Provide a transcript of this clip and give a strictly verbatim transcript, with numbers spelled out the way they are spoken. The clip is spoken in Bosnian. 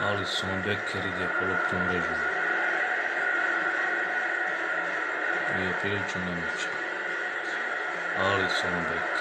Alisson Becker ide po loptu mrežu. Nije prilično nemoćan. Alisson Becker.